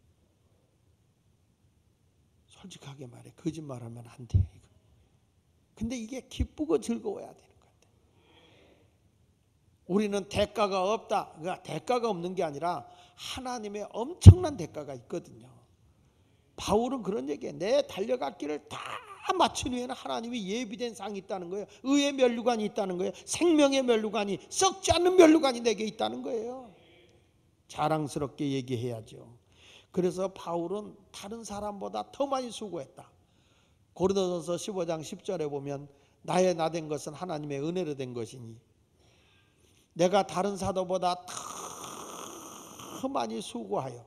솔직하게 말해, 거짓말하면 안 돼. 이거. 근데 이게 기쁘고 즐거워야 되는 것 같아요. 우리는 대가가 없다. 그러니까 대가가 없는 게 아니라 하나님의 엄청난 대가가 있거든요. 바울은 그런 얘기에 내 달려갈 길을 다 마친 후에는 하나님이 예비된 상이 있다는 거예요. 의의 면류관이 있다는 거예요. 생명의 면류관이, 썩지 않는 면류관이 내게 있다는 거예요. 자랑스럽게 얘기해야죠. 그래서 바울은 다른 사람보다 더 많이 수고했다. 고린도전서 십오 장 십 절에 보면 나의 나된 것은 하나님의 은혜로 된 것이니 내가 다른 사도보다 더 많이 수고하여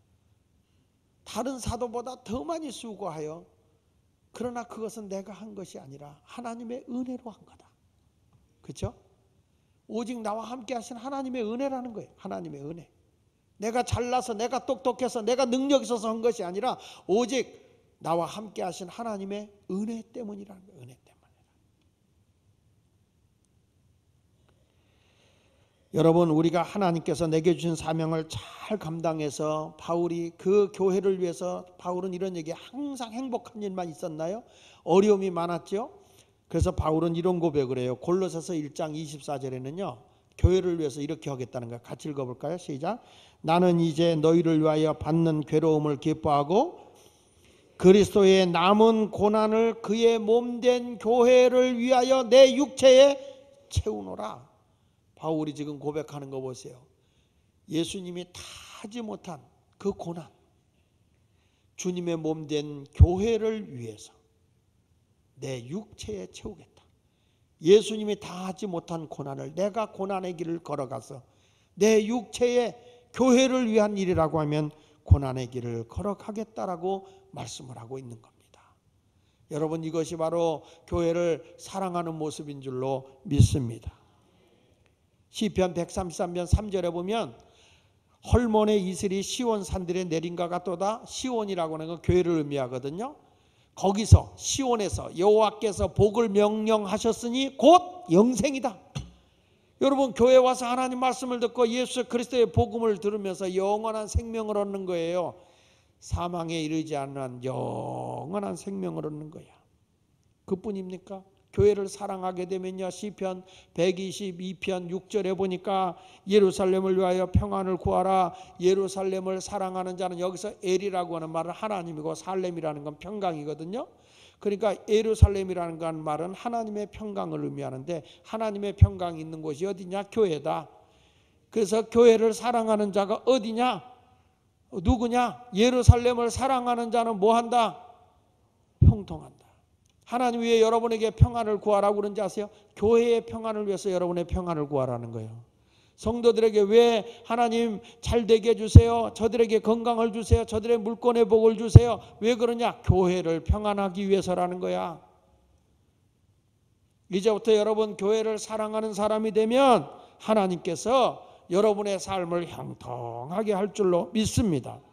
다른 사도보다 더 많이 수고하여 그러나 그것은 내가 한 것이 아니라 하나님의 은혜로 한 거다. 그렇죠? 오직 나와 함께 하신 하나님의 은혜라는 거예요. 하나님의 은혜. 내가 잘나서 내가 똑똑해서 내가 능력 있어서 한 것이 아니라 오직 나와 함께 하신 하나님의 은혜 때문이라는 거예요. 은혜 때문에. 여러분, 우리가 하나님께서 내게 주신 사명을 잘 감당해서 바울이 그 교회를 위해서 바울은 이런 얘기 항상 행복한 일만 있었나요? 어려움이 많았죠. 그래서 바울은 이런 고백을 해요. 골로새서 일 장 이십사 절에는요. 교회를 위해서 이렇게 하겠다는 거예요. 같이 읽어볼까요? 시작. 나는 이제 너희를 위하여 받는 괴로움을 기뻐하고 그리스도의 남은 고난을 그의 몸된 교회를 위하여 내 육체에 채우노라. 바울이 지금 고백하는 거 보세요. 예수님이 다 하지 못한 그 고난, 주님의 몸된 교회를 위해서 내 육체에 채우겠다. 예수님이 다 하지 못한 고난을 내가 고난의 길을 걸어가서 내 육체에 교회를 위한 일이라고 하면 고난의 길을 걸어가겠다라고 말씀을 하고 있는 겁니다. 여러분, 이것이 바로 교회를 사랑하는 모습인 줄로 믿습니다. 시편 백삼십삼 편 삼 절에 보면 헐몬의 이슬이 시온 산들에 내린가 같도다. 시온이라고 하는 건 교회를 의미하거든요. 거기서 시온에서 여호와께서 복을 명령하셨으니 곧 영생이다. 여러분, 교회 와서 하나님 말씀을 듣고 예수 그리스도의 복음을 들으면서 영원한 생명을 얻는 거예요. 사망에 이르지 않는 영원한 생명을 얻는 거야. 그뿐입니까? 교회를 사랑하게 되면요, 시편 백이십이 편 육 절에 보니까 예루살렘을 위하여 평안을 구하라. 예루살렘을 사랑하는 자는, 여기서 엘이라고 하는 말은 하나님이고 살렘이라는 건 평강이거든요. 그러니까 예루살렘이라는 건 말은 하나님의 평강을 의미하는데 하나님의 평강이 있는 곳이 어디냐? 교회다. 그래서 교회를 사랑하는 자가 어디냐? 누구냐? 예루살렘을 사랑하는 자는 뭐 한다? 형통한다. 하나님 위해 여러분에게 평안을 구하라고 그런지 아세요? 교회의 평안을 위해서 여러분의 평안을 구하라는 거예요. 성도들에게 왜 하나님 잘 되게 해주세요, 저들에게 건강을 주세요, 저들의 물건의 복을 주세요, 왜 그러냐? 교회를 평안하기 위해서라는 거야. 이제부터 여러분 교회를 사랑하는 사람이 되면 하나님께서 여러분의 삶을 형통하게 할 줄로 믿습니다.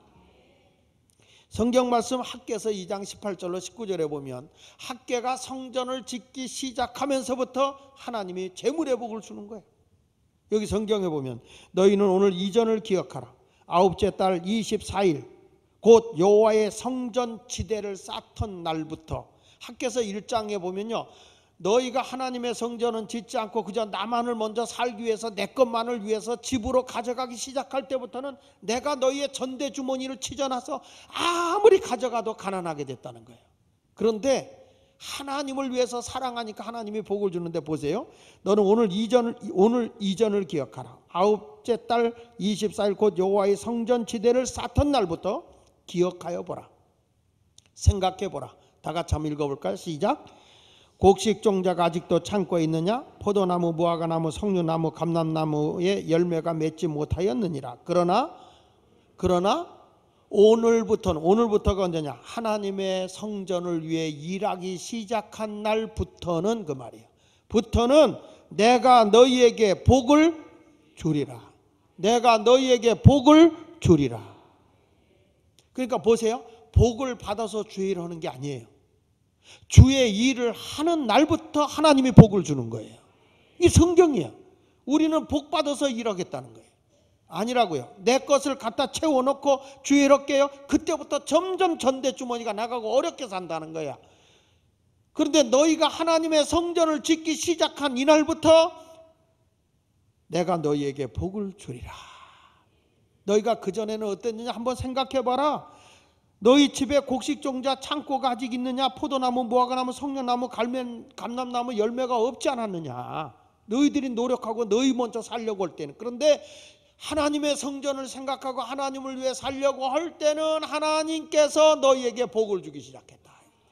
성경 말씀 학개서 이 장 십팔 절로 십구 절에 보면 학개가 성전을 짓기 시작하면서부터 하나님이 재물의 복을 주는 거예요. 여기 성경에 보면 너희는 오늘 이전을 기억하라. 아홉째 달 이십사 일 곧 여호와의 성전 지대를 쌓던 날부터. 학개서 일 장에 보면요, 너희가 하나님의 성전은 짓지 않고 그저 나만을 먼저 살기 위해서 내 것만을 위해서 집으로 가져가기 시작할 때부터는 내가 너희의 전대 주머니를 찢어놔서 아무리 가져가도 가난하게 됐다는 거예요. 그런데 하나님을 위해서 사랑하니까 하나님이 복을 주는데 보세요. 너는 오늘 이전을 오늘 이전을 기억하라. 아홉째 달 이십사 일 곧 여호와의 성전 지대를 쌓던 날부터 기억하여 보라. 생각해 보라. 다 같이 한번 읽어볼까요? 시작. 곡식 종자가 아직도 창고에 있느냐? 포도나무, 무화과나무, 석류나무, 감람나무의 열매가 맺지 못하였느니라. 그러나 그러나 오늘부터는, 오늘부터가 언제냐? 하나님의 성전을 위해 일하기 시작한 날부터는, 그 말이에요. 부터는 내가 너희에게 복을 주리라. 내가 너희에게 복을 주리라. 그러니까 보세요. 복을 받아서 주의 일을 하는 게 아니에요. 주의 일을 하는 날부터 하나님이 복을 주는 거예요. 이 성경이야. 우리는 복 받아서 일하겠다는 거예요. 아니라고요. 내 것을 갖다 채워놓고 주의 일 할게요. 그때부터 점점 전대 주머니가 나가고 어렵게 산다는 거야. 그런데 너희가 하나님의 성전을 짓기 시작한 이날부터 내가 너희에게 복을 주리라. 너희가 그전에는 어땠느냐 한번 생각해봐라. 너희 집에 곡식종자 창고가 아직 있느냐? 포도나무, 무화과나무, 성령나무, 갈면, 감람나무 열매가 없지 않았느냐? 너희들이 노력하고 너희 먼저 살려고 할 때는. 그런데 하나님의 성전을 생각하고 하나님을 위해 살려고 할 때는 하나님께서 너희에게 복을 주기 시작했다.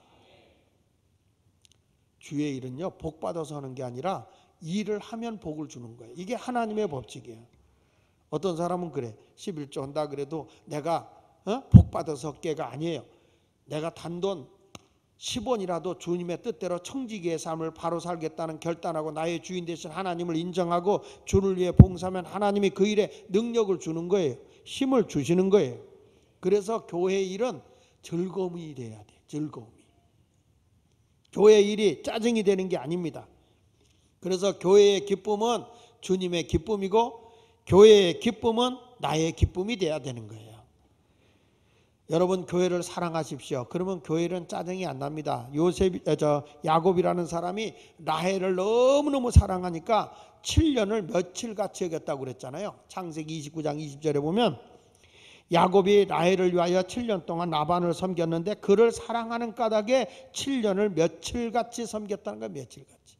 주의 일은요, 복 받아서 하는 게 아니라 일을 하면 복을 주는 거예요. 이게 하나님의 법칙이에요. 어떤 사람은 그래, 십일조 한다 그래도 내가 어? 복 받아서 께가 아니에요. 내가 단돈 십 원이라도 주님의 뜻대로 청지기의 삶을 바로 살겠다는 결단하고 나의 주인 되신 하나님을 인정하고 주를 위해 봉사하면 하나님이 그 일에 능력을 주는 거예요. 힘을 주시는 거예요. 그래서 교회 일은 즐거움이 돼야 돼. 즐거움이. 교회 일이 짜증이 되는 게 아닙니다. 그래서 교회의 기쁨은 주님의 기쁨이고 교회의 기쁨은 나의 기쁨이 돼야 되는 거예요. 여러분 교회를 사랑하십시오. 그러면 교회는 짜증이 안 납니다. 요셉, 저 야곱이라는 사람이 라헬을 너무너무 사랑하니까 칠 년을 며칠같이 여겼다고 그랬잖아요. 창세기 이십구 장 이십 절에 보면 야곱이 라헬을 위하여 칠 년 동안 라반을 섬겼는데 그를 사랑하는 까닭에 칠 년을 며칠같이 섬겼다는 거예요. 며칠같이.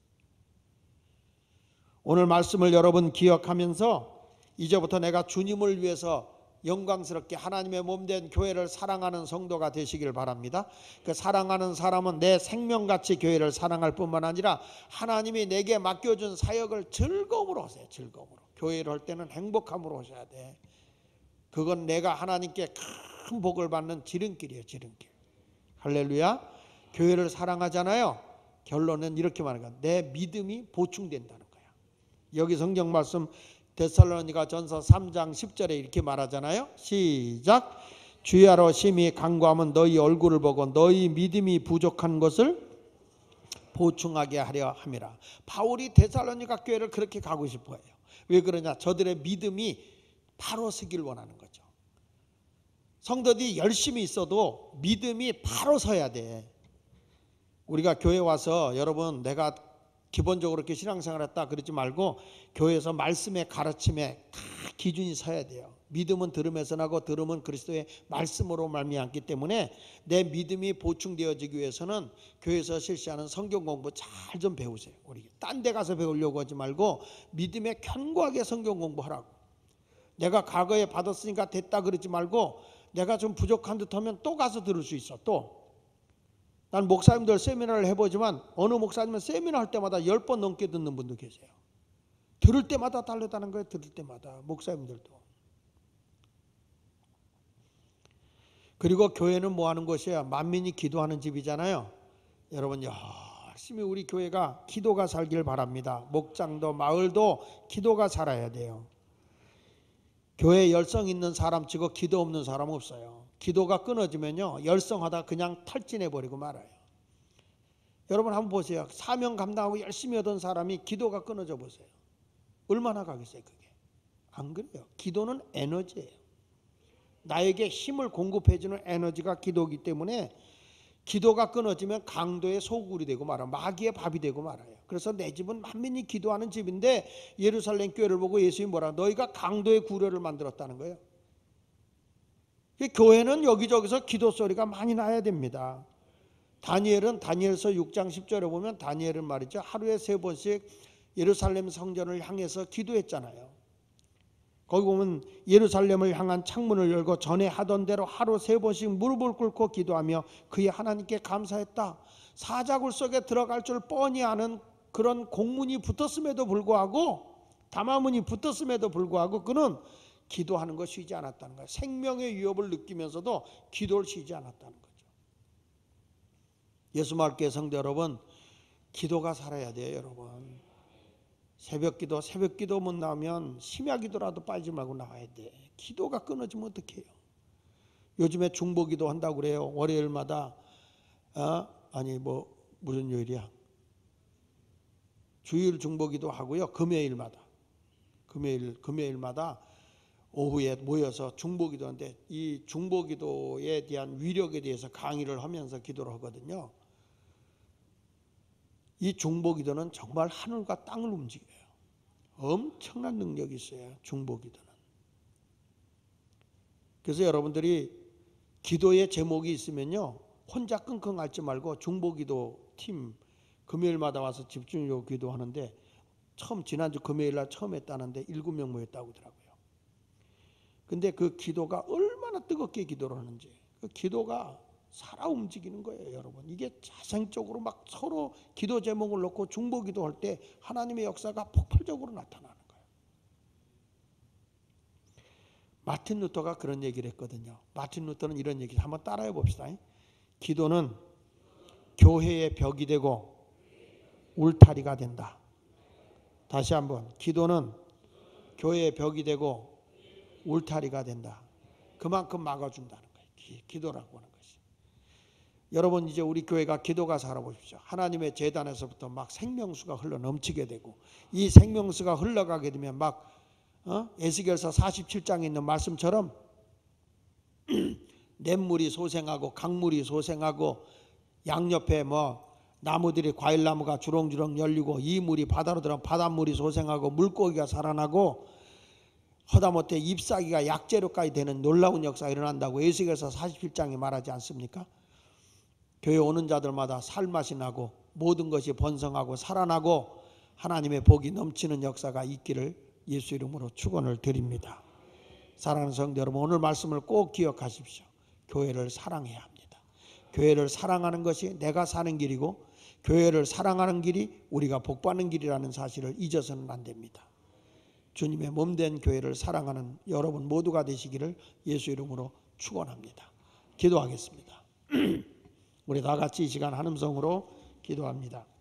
오늘 말씀을 여러분 기억하면서 이제부터 내가 주님을 위해서 영광스럽게 하나님의 몸된 교회를 사랑하는 성도가 되시길 바랍니다. 그 사랑하는 사람은 내 생명같이 교회를 사랑할 뿐만 아니라 하나님이 내게 맡겨준 사역을 즐거움으로 하세요. 즐거움으로. 교회를 할 때는 행복함으로 하셔야 돼. 그건 내가 하나님께 큰 복을 받는 지름길이에요. 지름길. 할렐루야. 교회를 사랑하잖아요. 결론은 이렇게 말하는 거야. 내 믿음이 보충된다는 거야. 여기 성경 말씀 데살로니가 전서 삼 장 십 절에 이렇게 말하잖아요. 시작. 주야로 심히 간구하면 너희 얼굴을 보고 너희 믿음이 부족한 것을 보충하게 하려 함이라. 바울이 데살로니가 교회를 그렇게 가고 싶어해요. 왜 그러냐? 저들의 믿음이 바로 서길 원하는 거죠. 성도들이 열심히 있어도 믿음이 바로 서야 돼. 우리가 교회 와서 여러분 내가 기본적으로 이렇게 신앙생활 했다 그러지 말고 교회에서 말씀의 가르침에 다 기준이 서야 돼요. 믿음은 들음에서 나고 들음은 그리스도의 말씀으로 말미암기 때문에 내 믿음이 보충되어지기 위해서는 교회에서 실시하는 성경 공부 잘 좀 배우세요. 우리 딴 데 가서 배우려고 하지 말고 믿음에 견고하게 성경 공부하라고. 내가 과거에 받았으니까 됐다 그러지 말고 내가 좀 부족한 듯 하면 또 가서 들을 수 있어. 또 난 목사님들 세미나를 해보지만 어느 목사님은 세미나 할 때마다 열 번 넘게 듣는 분도 계세요. 들을 때마다 다르다는 거예요. 들을 때마다. 목사님들도. 그리고 교회는 뭐 하는 곳이에요? 만민이 기도하는 집이잖아요. 여러분 열심히 우리 교회가 기도가 살길 바랍니다. 목장도 마을도 기도가 살아야 돼요. 교회에 열성 있는 사람 치고 기도 없는 사람 없어요. 기도가 끊어지면요 열성하다 그냥 탈진해버리고 말아요. 여러분 한번 보세요. 사명 감당하고 열심히 하던 사람이 기도가 끊어져 보세요. 얼마나 가겠어요 그게. 안 그래요. 기도는 에너지예요. 나에게 힘을 공급해주는 에너지가 기도이기 때문에 기도가 끊어지면 강도의 소굴이 되고 말아요. 마귀의 밥이 되고 말아요. 그래서 내 집은 만민이 기도하는 집인데 예루살렘 교회를 보고 예수님이 뭐라 너희가 강도의 구려를 만들었다는 거예요. 교회는 여기저기서 기도 소리가 많이 나야 됩니다. 다니엘은 다니엘서 육 장 십 절에 보면 다니엘은 말이죠. 하루에 세 번씩 예루살렘 성전을 향해서 기도했잖아요. 거기 보면 예루살렘을 향한 창문을 열고 전에 하던 대로 하루 세 번씩 무릎을 꿇고 기도하며 그의 하나님께 감사했다. 사자굴 속에 들어갈 줄 뻔히 아는 그런 공문이 붙었음에도 불구하고 담화문이 붙었음에도 불구하고 그는 기도하는 거 쉬지 않았다는 거예요. 생명의 위협을 느끼면서도 기도를 쉬지 않았다는 거죠. 예수말교회 성도 여러분, 기도가 살아야 돼요. 여러분 새벽기도 새벽기도 못 나오면 심야기도라도 빠지지 말고 나와야 돼. 기도가 끊어지면 어떡해요. 요즘에 중보기도 한다고 그래요. 월요일마다 어? 아니 뭐 무슨 요일이야 주일 중보기도 하고요. 금요일마다 금요일 금요일마다 오후에 모여서 중보기도 하는데 이 중보기도에 대한 위력에 대해서 강의를 하면서 기도를 하거든요. 이 중보기도는 정말 하늘과 땅을 움직여요. 엄청난 능력이 있어요. 중보기도는. 그래서 여러분들이 기도의 제목이 있으면요, 혼자 끙끙 앓지 말고 중보기도 팀 금요일마다 와서 집중적으로 기도하는데, 처음 지난주 금요일날 처음 했다는데 일곱 명 모였다고 하더라고요. 근데 그 기도가 얼마나 뜨겁게 기도를 하는지, 그 기도가 살아 움직이는 거예요, 여러분. 이게 자생적으로 막 서로 기도 제목을 놓고 중보 기도할 때 하나님의 역사가 폭발적으로 나타나는 거예요. 마틴 루터가 그런 얘기를 했거든요. 마틴 루터는 이런 얘기 한번 따라해 봅시다. 기도는 교회의 벽이 되고 울타리가 된다. 다시 한번, 기도는 교회의 벽이 되고 울타리가 된다. 그만큼 막아준다는 거예요. 기, 기도라고 하는 것이. 여러분, 이제 우리 교회가 기도가 살아보십시오. 하나님의 제단에서부터 막 생명수가 흘러 넘치게 되고, 이 생명수가 흘러가게 되면 막 어? 에스겔서 사십칠 장에 있는 말씀처럼 냇물이 솟생하고 강물이 솟생하고 양옆에 뭐 나무들이, 과일나무가 주렁주렁 열리고, 이 물이 바다로 들어가면 바닷물이 솟생하고 물고기가 살아나고, 허다못해 잎사귀가 약재료까지 되는 놀라운 역사가 일어난다고 에스겔서 사십칠 장에 말하지 않습니까? 교회 오는 자들마다 살맛이 나고 모든 것이 번성하고 살아나고 하나님의 복이 넘치는 역사가 있기를 예수 이름으로 축원을 드립니다. 사랑하는 성도 여러분, 오늘 말씀을 꼭 기억하십시오. 교회를 사랑해야 합니다. 교회를 사랑하는 것이 내가 사는 길이고, 교회를 사랑하는 길이 우리가 복받는 길이라는 사실을 잊어서는 안 됩니다. 주님의 몸된 교회를 사랑하는 여러분 모두가 되시기를 예수 이름으로 축원합니다. 기도하겠습니다. 우리 다 같이 이 시간 한음성으로 기도합니다.